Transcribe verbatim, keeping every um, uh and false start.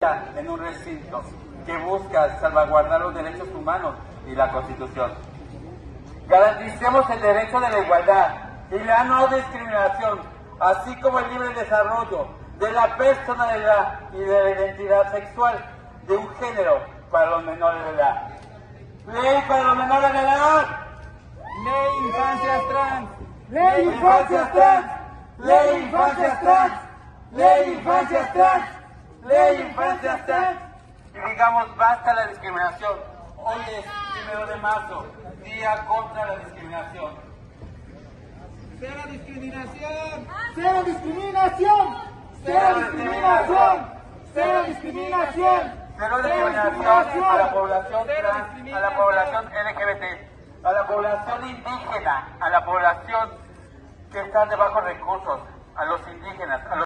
en un recinto que busca salvaguardar los derechos humanos y la Constitución. Garanticemos el derecho de la igualdad y la no discriminación, así como el libre desarrollo de la personalidad y de la identidad sexual de un género para los menores de edad. ¡Ley para los menores de edad! ¡Ley infancias trans! ¡Ley infancias trans! ¡Ley infancias trans! ¡Ley infancias trans! ¡Ley infancias trans! Y digamos basta la discriminación. Hoy es primero de marzo, día contra la discriminación. ¡Cero discriminación! ¡Cero discriminación! ¡Cero discriminación! ¡Cero discriminación! Cero discriminación a la población trans, a la población L G B T, a la población indígena, a la población que está de bajos recursos, a los indígenas, a los